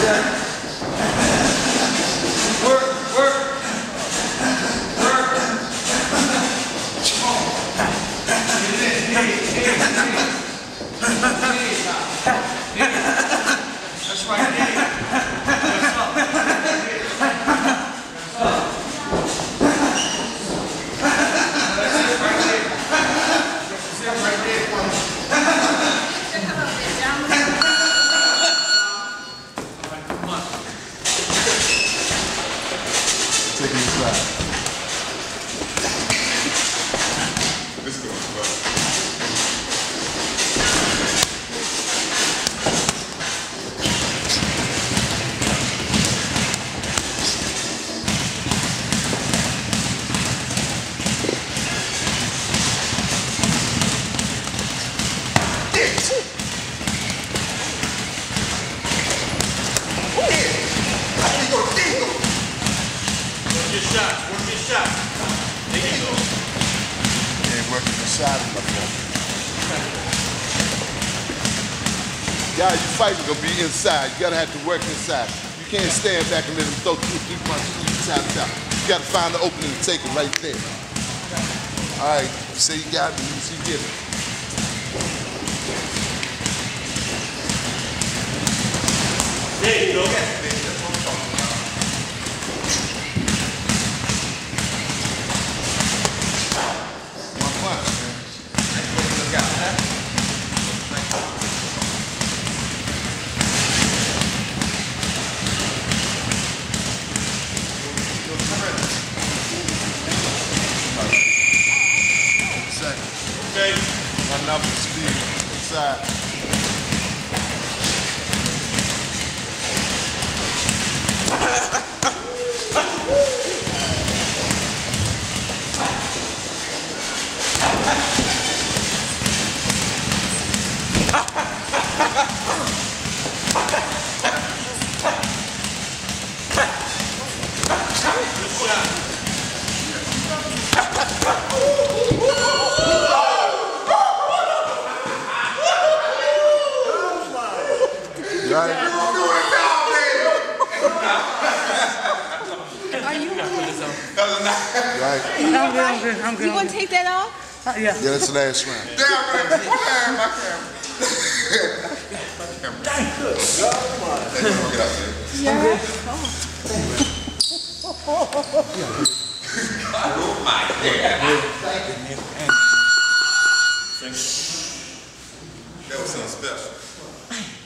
That's right, hey. That's up. That's it right there. That's it right there. Alright, come on. Take it inside. This is going well. Work your shots. There you go. Yeah, working the side of my phone. Guys, you fighting gonna be inside. You gotta have to work inside. You can't stand back and let them throw 2 or 3 punches inside the top. You gotta find the opening and take it right there. All right, say you got me. Let me see you get it. There you go. Okay. Run up the speed inside. Right. Are you Right. I'm good. You want to take that off? Yeah, that's the last round. Damn, my camera. Oh my God. That was something special.